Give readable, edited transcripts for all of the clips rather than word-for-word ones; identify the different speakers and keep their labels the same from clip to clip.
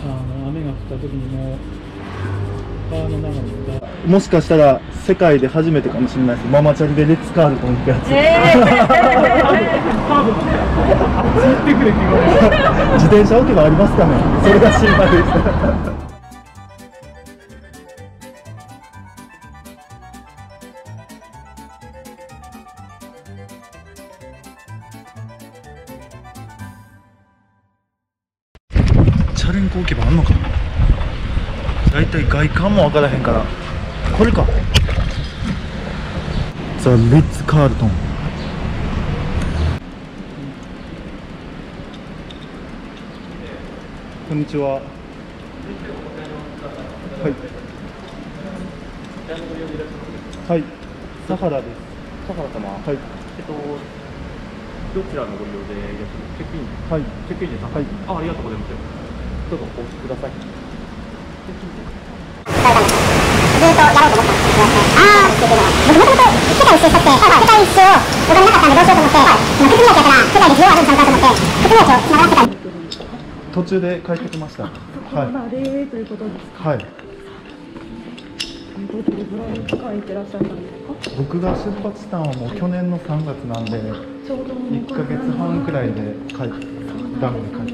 Speaker 1: 雨が降った時にも川の流れが
Speaker 2: もしかしたら世界で初めてかもしれないです。ママチャリでレッツカールトン行くやつ。自転車置き場ありますかね。それが心配です。チャリンコ置き場あんのかな。だいたい外観も分からへんから、これか。ザ・リッツ・カールトン。こんにちは。はい。はい。サハラです。
Speaker 3: サハラ様。
Speaker 2: はい。
Speaker 3: どちらのご利用でいらっしゃる？チェックイン。
Speaker 2: はい。
Speaker 3: チェックインですか？
Speaker 2: はい。
Speaker 3: ありがとうございます。どうぞお聞きください。
Speaker 4: ずっとやろうと思ったんですけど、もともと世界一周したくて、世界一周をお金なかったんでどうしようと思って、靴磨きやから世界で需要あるんちゃうかと思って、靴磨きをしながら世界に。
Speaker 2: 途中で帰ってきました。はい。
Speaker 5: ということですか。
Speaker 2: はい。
Speaker 5: どれぐらいの期間行ってらっしゃったんですか。
Speaker 2: 僕が出発したのはもう去年の3月なんで、
Speaker 5: ちょうど
Speaker 2: 1ヶ月半くらいでダムで帰って。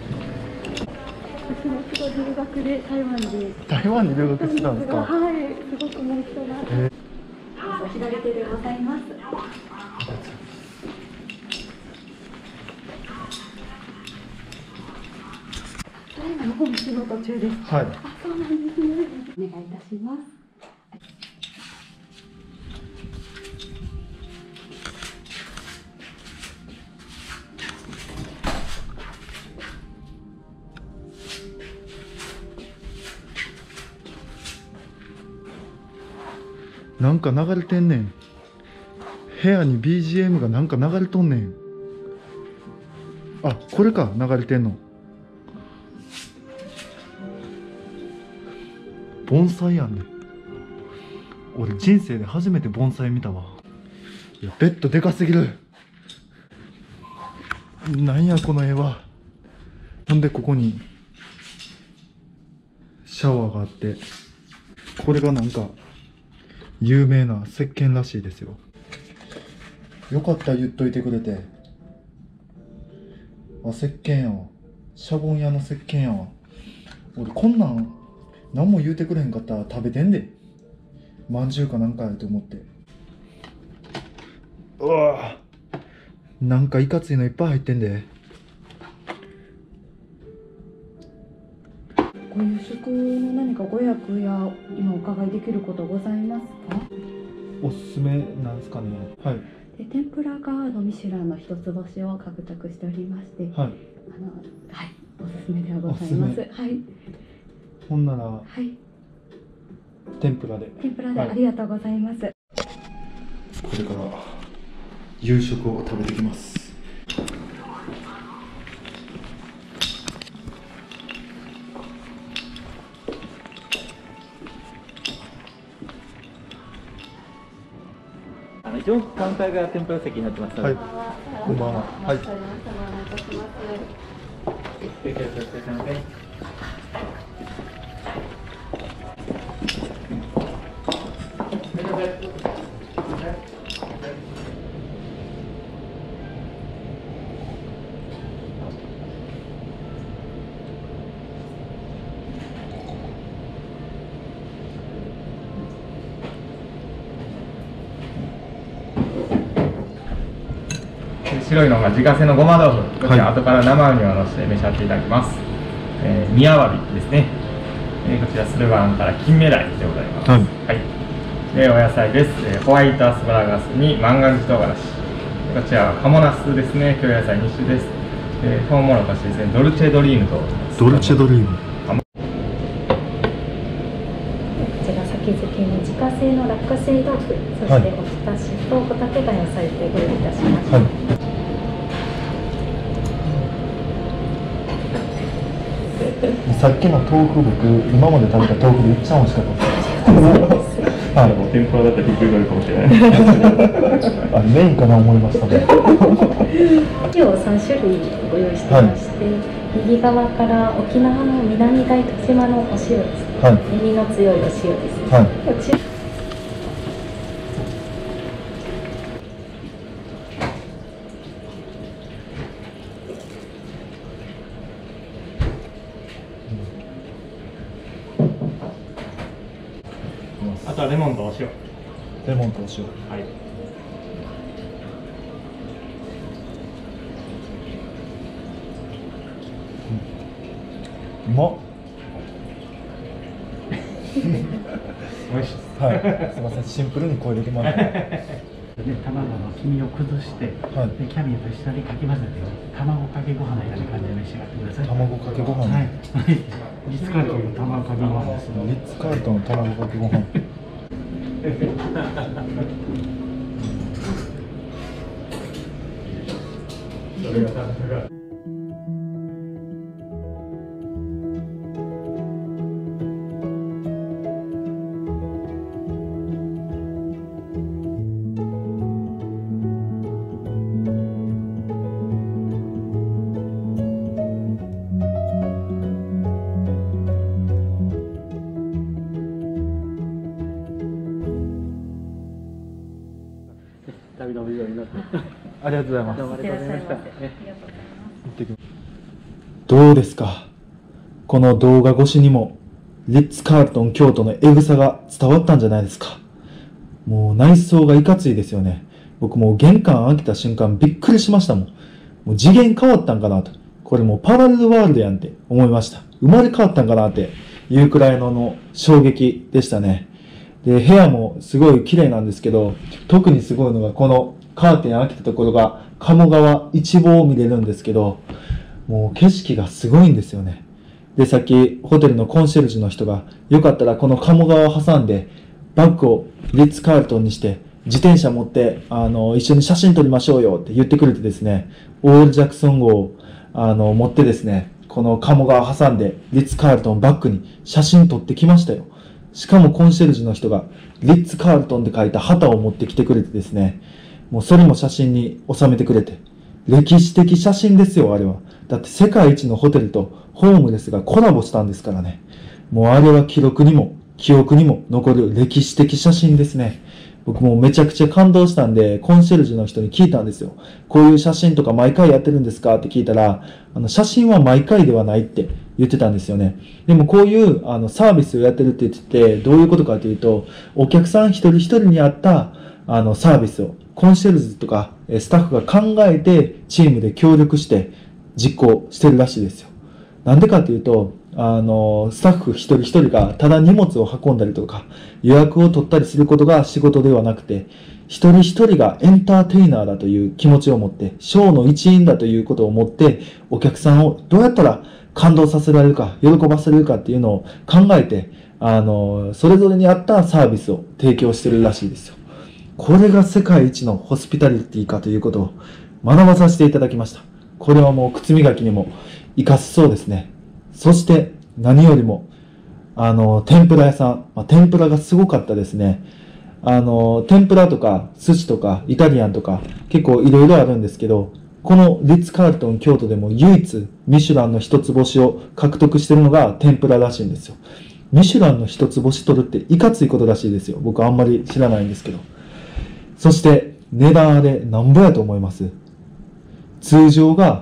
Speaker 5: 私もすごい留学で台湾で。
Speaker 2: 台湾に留学してたんですか。
Speaker 5: はい、すごくもう人が。左手でございます。今の本仕事中です。
Speaker 2: はい。
Speaker 5: あ、そうなんですね。お願いいたします。
Speaker 2: なんか流れてんねん。部屋に BGM がなんか流れとんねん。あ、これか、流れてんの。盆栽やんねん。俺人生で初めて盆栽見たわ。いや、ベッドでかすぎる。なんやこの絵は。ほんでここにシャワーがあって、これがなんか有名な石鹸らしいですよ。よかった言っといてくれて。あ、石鹸やわ。シャボン屋の石鹸やわ。俺こんなん何も言うてくれへんかったら食べてんで。まんじゅうかなんかやと思って。うわぁ、なんかいかついのいっぱい入ってんで。
Speaker 5: ご夕食の何かご予約や今お伺いできることございますか。
Speaker 2: おすすめなんですかね。はい。
Speaker 5: で天ぷらがミシュランの一つ星を獲得しておりまして、
Speaker 2: はい。
Speaker 5: はい、おすすめではございます。はい。
Speaker 2: ほんなら、
Speaker 5: はい。
Speaker 2: 天ぷらで。
Speaker 5: 天ぷらで
Speaker 2: はい
Speaker 5: ありがとうございます。
Speaker 2: これから夕食を食べてきます。
Speaker 3: 一応カウンターが天ぷら席になってますので。
Speaker 2: はい。こんばんは。はい。
Speaker 6: 白いのが自家製のごま豆腐、こちら後から生ウニをのせて召し上がっていただきます。煮アワビですね。こちら駿河湾から金目鯛でございます。はい。でお野菜です。ホワイトアスパラガスに万願寺唐辛子。こちらは鴨ナスですね。京野菜2種です。トウモロコシですね。ドルチェドリームと。
Speaker 2: ドルチェドリーム。
Speaker 5: こちら先付けの自家製の落花生豆腐、そしておひたしとホタテ貝を添えてご用意いたしました。
Speaker 2: さっきの豆腐、僕今まで食べた豆腐で一番美味しかったです。はい。
Speaker 6: 天ぷらだったらびっくりするかもしれない。
Speaker 2: あ、メインかな思いましたね。
Speaker 5: 今日3種類ご用意してまして、 右側から沖縄の南大東島のお塩ですね。
Speaker 2: はい
Speaker 5: 耳の強いお塩ですね。
Speaker 2: はい
Speaker 5: こっち
Speaker 6: あとはレモンとお塩。
Speaker 2: レモンとお塩。
Speaker 6: はい。
Speaker 2: うまっ。
Speaker 6: 美味しいです。
Speaker 2: はい。すみません、シンプルに声できました。
Speaker 1: で卵の黄身を崩して、
Speaker 2: はい
Speaker 1: でキャビアと一緒にかき混ぜて卵かけご飯みたいな感じで召し上がってください。
Speaker 2: 卵かけご飯。
Speaker 1: はい。リッツカールトンの卵かけご飯です。
Speaker 2: リッツカールトンの卵かけご飯。
Speaker 6: それが多分
Speaker 1: 旅のビデオになって。
Speaker 2: ありがとうございます。
Speaker 1: どうもありがとうございました。
Speaker 2: どうですか、この動画越しにもリッツ・カールトン京都のエグさが伝わったんじゃないですか。もう内装がいかついですよね。僕もう玄関開けた瞬間びっくりしましたもん。もう次元変わったんかなと。これもうパラレルワールドやんって思いました。生まれ変わったんかなっていうくらいの衝撃でしたね。で、部屋もすごい綺麗なんですけど、特にすごいのがこのカーテン開けたところが鴨川一望を見れるんですけど、もう景色がすごいんですよね。で、さっきホテルのコンシェルジュの人が、よかったらこの鴨川を挟んで、バッグをリッツ・カールトンにして、自転車持って、一緒に写真撮りましょうよって言ってくれてですね、オールジャクソン号を、持ってですね、この鴨川挟んで、リッツ・カールトンバッグに写真撮ってきましたよ。しかもコンシェルジュの人が、リッツ・カールトンって書いた旗を持ってきてくれてですね、もうそれも写真に収めてくれて、歴史的写真ですよ、あれは。だって世界一のホテルとホームレスがコラボしたんですからね。もうあれは記録にも記憶にも残る歴史的写真ですね。僕もめちゃくちゃ感動したんで、コンシェルジュの人に聞いたんですよ。こういう写真とか毎回やってるんですかって聞いたら、写真は毎回ではないって言ってたんですよね。でもこういうサービスをやってるって言ってて、どういうことかというと、お客さん一人一人に合ったサービスをコンシェルジュとかスタッフが考えてチームで協力して実行してるらしいですよ。なんでかというと、スタッフ一人一人がただ荷物を運んだりとか予約を取ったりすることが仕事ではなくて、一人一人がエンターテイナーだという気持ちを持って、ショーの一員だということを持って、お客さんをどうやったら感動させられるか、喜ばせられるかっていうのを考えて、それぞれに合ったサービスを提供してるらしいですよ。これが世界一のホスピタリティかということを学ばさせていただきました。これはもう靴磨きにも活かせそうですね。そして何よりも、天ぷら屋さん、天ぷらがすごかったですね。天ぷらとか寿司とかイタリアンとか結構いろいろあるんですけど、このリッツ・カールトン京都でも唯一ミシュランの一つ星を獲得してるのが天ぷららしいんですよ。ミシュランの一つ星取るっていかついことらしいですよ。僕あんまり知らないんですけど。そして値段あれ何ぼやと思います？通常が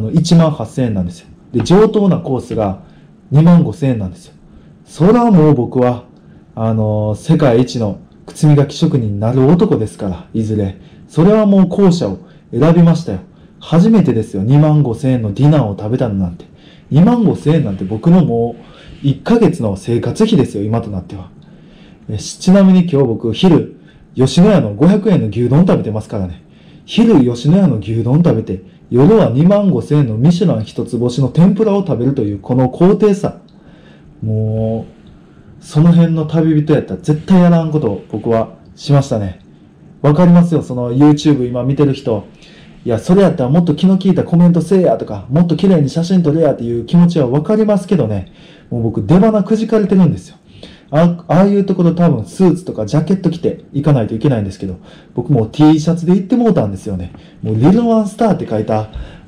Speaker 2: 18,000円なんですよ。で、上等なコースが25,000円なんですよ。それはもう僕は、世界一の靴磨き職人になる男ですから、いずれ。それはもう後者を選びましたよ。初めてですよ。25,000円のディナーを食べたのなんて。25,000円なんて僕のもう1ヶ月の生活費ですよ、今となっては。ちなみに今日僕、昼、吉野家の500円の牛丼食べてますからね。昼、吉野家の牛丼食べて、夜は25,000円のミシュラン一つ星の天ぷらを食べるというこの高低差。もう、その辺の旅人やったら絶対やらんことを僕はしましたね。わかりますよ、その YouTube 今見てる人。いや、それやったらもっと気の利いたコメントせえやとか、もっと綺麗に写真撮れやっていう気持ちはわかりますけどね。もう僕出花くじかれてるんですよ。ああいうところ多分スーツとかジャケット着て行かないといけないんですけど、僕もう T シャツで行ってもうたんですよね。もうリルワンスターって書いた、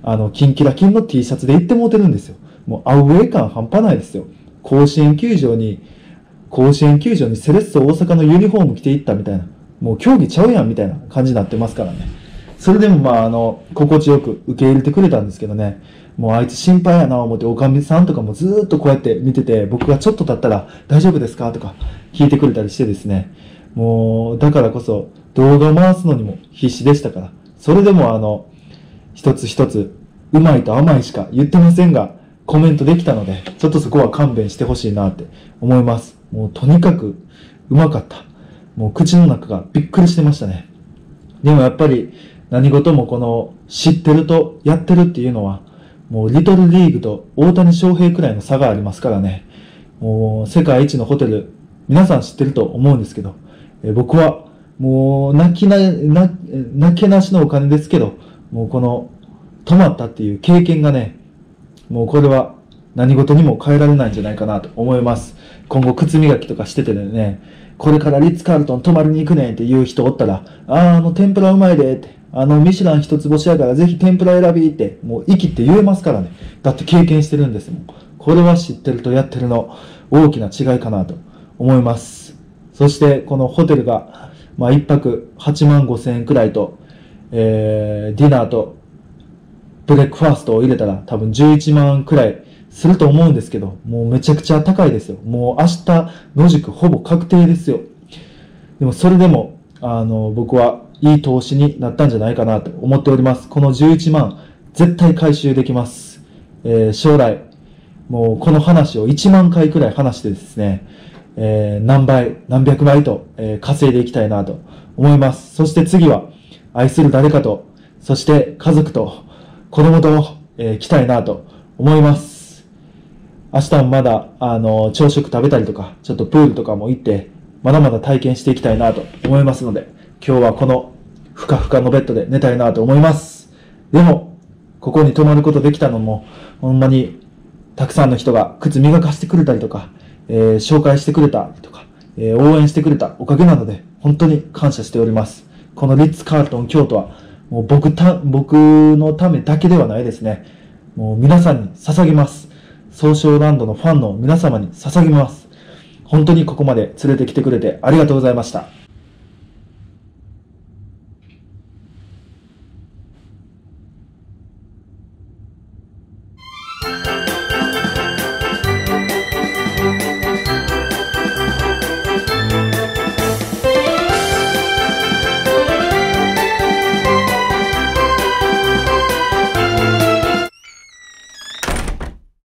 Speaker 2: キンキラキンの T シャツで行ってもうてるんですよ。もうアウェー感半端ないですよ。甲子園球場にセレッソ大阪のユニフォーム着ていったみたいな。もう競技ちゃうやんみたいな感じになってますからね。それでも心地よく受け入れてくれたんですけどね。もうあいつ心配やな思って、おかみさんとかもずーっとこうやって見てて、僕がちょっと経ったら大丈夫ですかとか聞いてくれたりしてですね。もう、だからこそ動画を回すのにも必死でしたから。それでも一つ一つ、うまいと甘いしか言ってませんが、コメントできたので、ちょっとそこは勘弁してほしいなって思います。もうとにかくうまかった。もう口の中がびっくりしてましたね。でもやっぱり何事もこの知ってるとやってるっていうのは、もうリトルリーグと大谷翔平くらいの差がありますからね。もう世界一のホテル、皆さん知ってると思うんですけど、僕はもう泣けなしのお金ですけど、もうこの泊まったっていう経験がね、もうこれは何事にも変えられないんじゃないかなと思います。今後靴磨きとかしててね、これからリッツカールトン泊まりに行くねんって言う人おったら、天ぷらうまいでって、ミシュラン一つ星やからぜひ天ぷら選びって、もう生きって言えますからね。だって経験してるんですもん。これは知ってるとやってるの大きな違いかなと思います。そしてこのホテルが、一泊8万5千円くらいと、ディナーとブレックファーストを入れたら多分11万くらいすると思うんですけど、もうめちゃくちゃ高いですよ。もう明日野宿ほぼ確定ですよ。でもそれでも、僕はいい投資になったんじゃないかなと思っております。この11万絶対回収できます。将来、もうこの話を1万回くらい話してですね、何倍、何百倍と、稼いでいきたいなと思います。そして次は愛する誰かと、そして家族と子供と、来たいなと思います。明日もまだ、朝食食べたりとか、ちょっとプールとかも行って、まだまだ体験していきたいなと思いますので、今日はこのふかふかのベッドで寝たいなと思います。でも、ここに泊まることできたのも、ほんまにたくさんの人が靴磨かしてくれたりとか、紹介してくれたりとか、応援してくれたおかげなので、本当に感謝しております。このリッツ・カールトン京都は、もう僕のためだけではないですね。もう皆さんに捧げます。ソーシャルランドのファンの皆様に捧げます。本当にここまで連れてきてくれてありがとうございました。